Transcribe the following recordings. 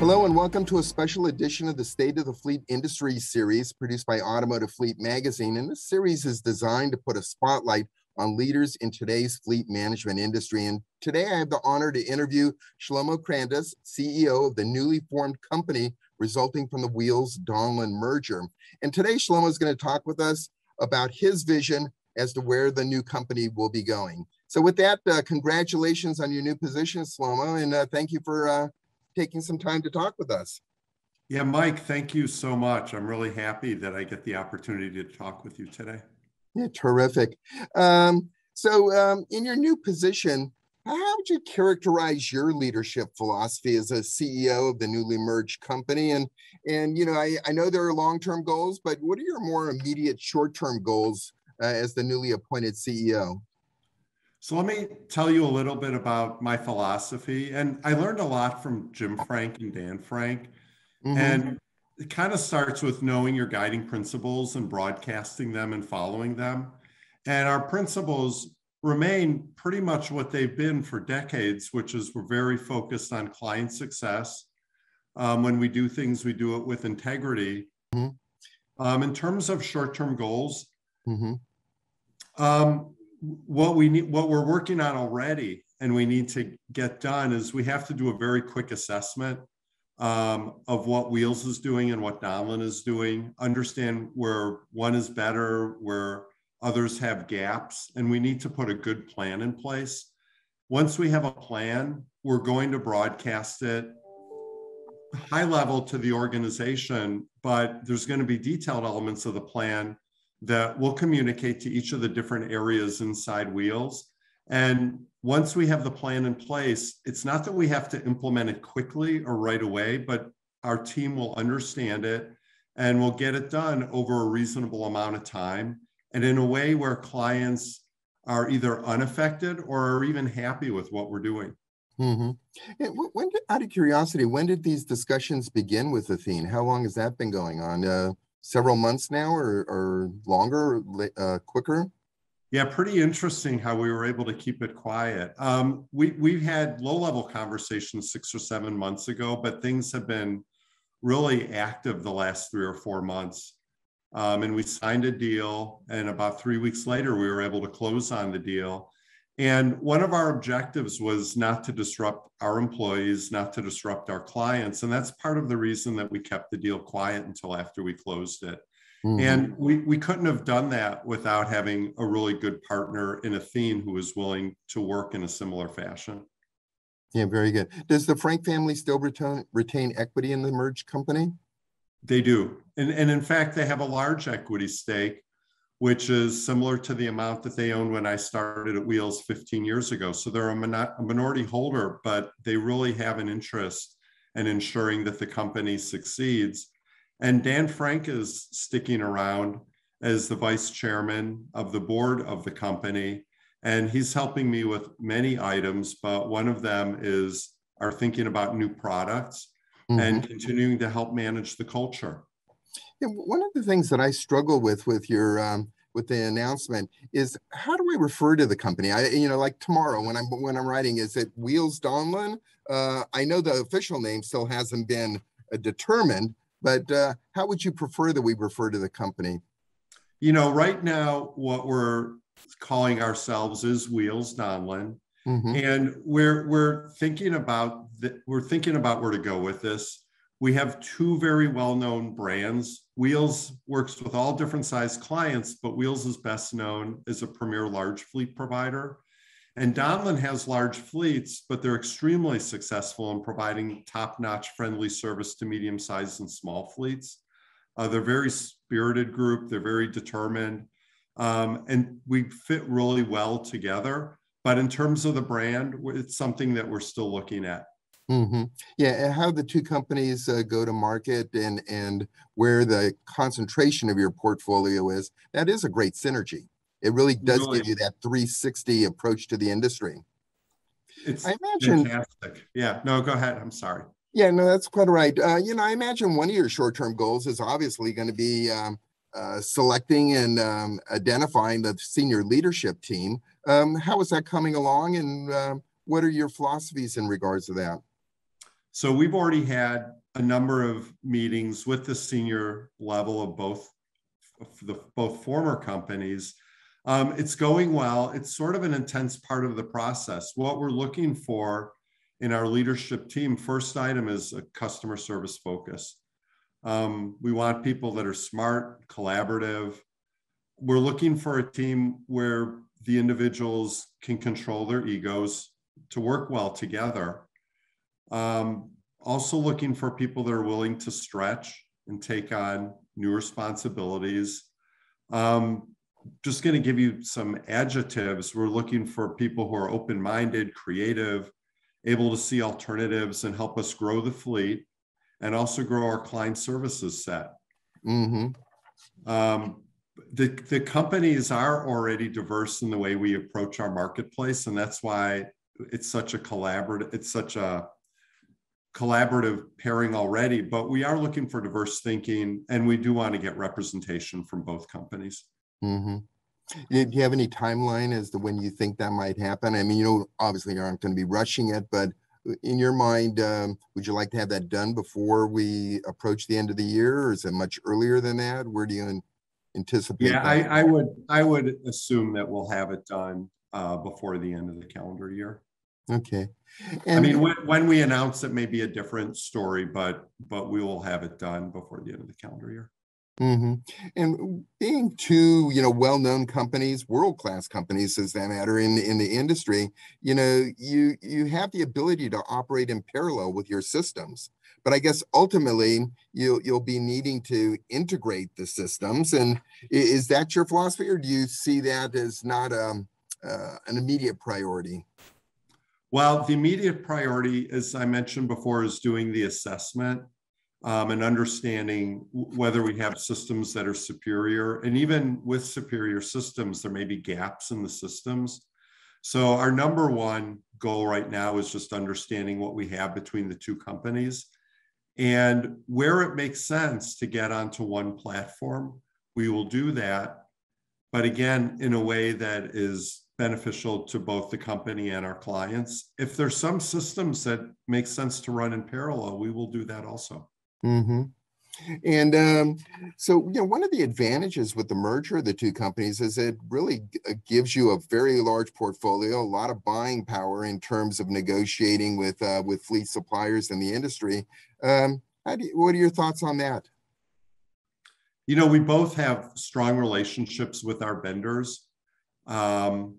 Hello and welcome to a special edition of the State of the Fleet Industry series produced by Automotive Fleet Magazine. And this series is designed to put a spotlight on leaders in today's fleet management industry. And today I have the honor to interview Shlomo Krandes, CEO of the newly formed company resulting from the Wheels-Donlen merger. And today Shlomo is going to talk with us about his vision as to where the new company will be going. So with that, congratulations on your new position, Shlomo, and thank you for taking some time to talk with us. Yeah, Mike, thank you so much. I'm really happy that I get the opportunity to talk with you today. Yeah, terrific. So in your new position, how would you characterize your leadership philosophy as a CEO of the newly merged company? And you know, I know there are long-term goals, but what are your more immediate short-term goals as the newly appointed CEO? So let me tell you a little bit about my philosophy. And I learned a lot from Jim Frank and Dan Frank. And it kind of starts with knowing your guiding principles and broadcasting them and following them. And our principles remain pretty much what they've been for decades, which is we're very focused on client success. When we do things, we do it with integrity. In terms of short-term goals, what we're working on already and we need to get done is we have to do a very quick assessment of what Wheels is doing and what Donlen is doing, understand where one is better, where others have gaps, and we need to put a good plan in place. Once we have a plan, we're going to broadcast it high level to the organization, but there's going to be detailed elements of the plan that we'll communicate to each of the different areas inside Wheels. And once we have the plan in place, it's not that we have to implement it quickly or right away, but our team will understand it and we'll get it done over a reasonable amount of time and in a way where clients are either unaffected or are even happy with what we're doing. And out of curiosity, when did these discussions begin with Athene? How long has that been going on? Several months now or longer, quicker? Yeah, pretty interesting how we were able to keep it quiet. We've had low-level conversations 6 or 7 months ago, but things have been really active the last 3 or 4 months. And we signed a deal, and about 3 weeks later, we were able to close on the deal. And one of our objectives was not to disrupt our employees, not to disrupt our clients. And that's part of the reason that we kept the deal quiet until after we closed it. And we couldn't have done that without having a really good partner in Athene who was willing to work in a similar fashion. Yeah, very good. Does the Frank family still retain equity in the merged company? They do. And in fact, they have a large equity stake, which is similar to the amount that they owned when I started at Wheels 15 years ago. So they're a minority holder, but they really have an interest in ensuring that the company succeeds. And Dan Frank is sticking around as the vice chairman of the board of the company. And he's helping me with many items, but one of them is our thinking about new products and continuing to help manage the culture. Yeah, one of the things that I struggle with your with the announcement is how do I refer to the company? Like tomorrow when I'm writing, is it Wheels-Donlen? I know the official name still hasn't been determined, but how would you prefer that we refer to the company? You know, right now what we're calling ourselves is Wheels-Donlen, and we're thinking about where to go with this. We have 2 very well-known brands. Wheels works with all different size clients, but Wheels is best known as a premier large fleet provider. And Donlen has large fleets, but they're extremely successful in providing top-notch friendly service to medium-sized and small fleets. They're a very spirited group. They're very determined. And we fit really well together. But in terms of the brand, it's something that we're still looking at. Yeah, and how the 2 companies go to market and where the concentration of your portfolio is, that is a great synergy. It really does give you that 360 approach to the industry. It's fantastic. Yeah, no, go ahead. I'm sorry. Yeah, no, that's quite right. I imagine one of your short-term goals is obviously going to be selecting and identifying the senior leadership team. How is that coming along, and what are your philosophies in regards to that? So we've already had a number of meetings with the senior level of both former companies. It's going well. It's sort of an intense part of the process. What we're looking for in our leadership team, first item is a customer service focus. We want people that are smart, collaborative. We're looking for a team where the individuals can control their egos to work well together. Also looking for people that are willing to stretch and take on new responsibilities. Just going to give you some adjectives. We're looking for people who are open-minded, creative, able to see alternatives and help us grow the fleet and also grow our client services set. Mm-hmm. The companies are already diverse in the way we approach our marketplace, and that's why it's such a collaborative pairing already. But we are looking for diverse thinking, and we do want to get representation from both companies. Mm-hmm. Do you have any timeline as to when you think that might happen? I mean, obviously you aren't going to be rushing it, but in your mind, would you like to have that done before we approach the end of the year, or is it much earlier than that? Where do you anticipate? Yeah, I would assume that we'll have it done before the end of the calendar year. Okay. And I mean, when we announce it may be a different story, but we will have it done before the end of the calendar year. Mm-hmm. And being two, well-known companies, world-class companies, as that matter, in the industry, you have the ability to operate in parallel with your systems. But I guess ultimately you'll be needing to integrate the systems. And is that your philosophy, or do you see that as not an immediate priority? Well, the immediate priority, as I mentioned before, is doing the assessment. And understanding whether we have systems that are superior. And even with superior systems, there may be gaps in the systems. So our number one goal right now is just understanding what we have between the two companies. And where it makes sense to get onto one platform, we will do that. But again, in a way that is beneficial to both the company and our clients. If there's some systems that make sense to run in parallel, we will do that also. Mm-hmm. And so, one of the advantages with the merger of the two companies is it really gives you a very large portfolio, a lot of buying power in terms of negotiating with fleet suppliers in the industry. What are your thoughts on that? We both have strong relationships with our vendors. And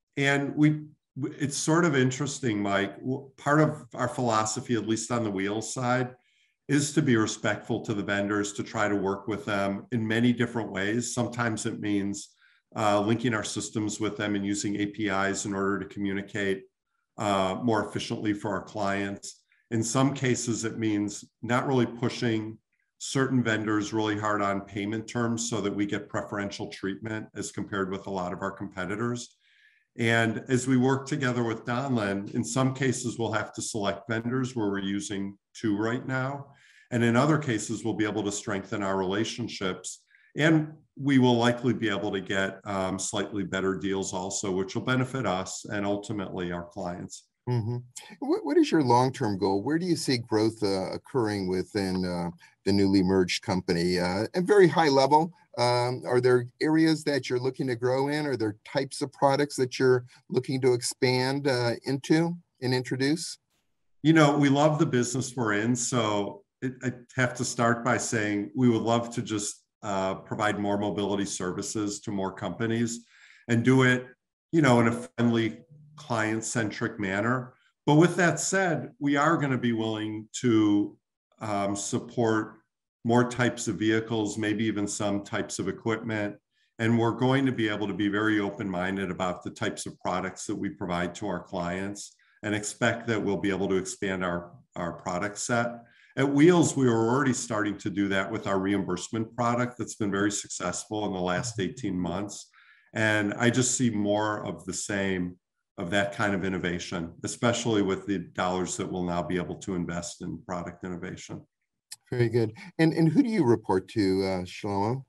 it's sort of interesting, Mike. Part of our philosophy, at least on the Wheels side, is to be respectful to the vendors, to try to work with them in many different ways. Sometimes it means linking our systems with them and using APIs in order to communicate more efficiently for our clients. In some cases, it means not really pushing certain vendors really hard on payment terms so that we get preferential treatment as compared with a lot of our competitors. And as we work together with Donlen, in some cases, we'll have to select vendors where we're using two right now. And in other cases, we'll be able to strengthen our relationships. And we will likely be able to get slightly better deals also, which will benefit us and ultimately our clients. Mm-hmm. What is your long-term goal? Where do you see growth occurring within the newly merged company? At very high level, are there areas that you're looking to grow in? Are there types of products that you're looking to expand into and introduce? We love the business we're in. So I have to start by saying we would love to just provide more mobility services to more companies and do it, in a friendly, client-centric manner. But with that said, we are going to be willing to support more types of vehicles, maybe even some types of equipment. And we're going to be able to be very open-minded about the types of products that we provide to our clients and expect that we'll be able to expand our product set. At Wheels, we were already starting to do that with our reimbursement product that's been very successful in the last 18 months. And I just see more of the same of that kind of innovation, especially with the dollars that we'll now be able to invest in product innovation. Very good. And who do you report to, Shlomo?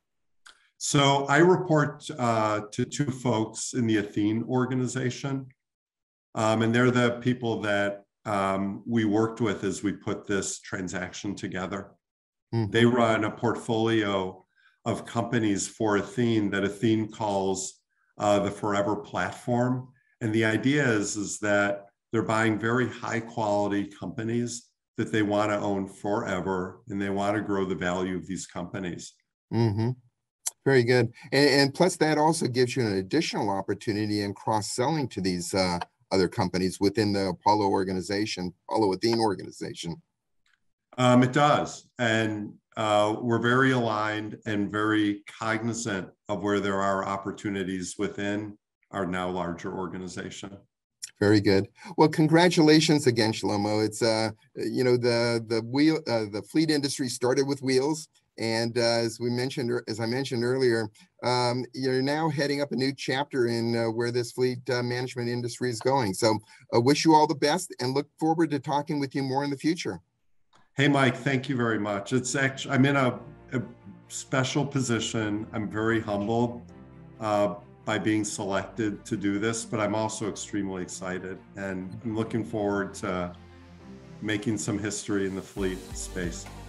So I report to two folks in the Athene organization. And they're the people that we worked with as we put this transaction together. Mhm. They run a portfolio of companies for Athene that Athene calls the Forever Platform. And the idea is that they're buying very high quality companies that they want to own forever, and they want to grow the value of these companies. Mm-hmm. Very good. And plus that also gives you an additional opportunity in cross-selling to these other companies within the Apollo organization, Apollo Athene organization. It does. And we're very aligned and very cognizant of where there are opportunities within our now larger organization. Very good. Well, congratulations again, Shlomo. It's you know, the fleet industry started with wheels, and as I mentioned earlier, you're now heading up a new chapter in where this fleet management industry is going. So, wish you all the best, and look forward to talking with you more in the future. Hey, Mike, thank you very much. It's actually, I'm in a special position. I'm very humbled by being selected to do this, but I'm also extremely excited, and I'm looking forward to making some history in the fleet space.